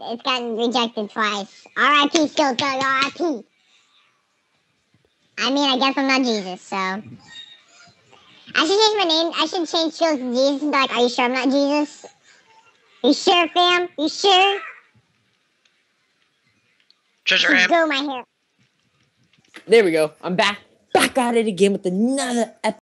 it's gotten rejected twice. R.I.P. Skill Thug, R.I.P. I mean, I guess I'm not Jesus, so. I should change my name. I should change Skills to Jesus and be like, are you sure I'm not Jesus? You sure, fam? You sure? Treasure him. Go, my hair. There we go. I'm back at it again with another episode.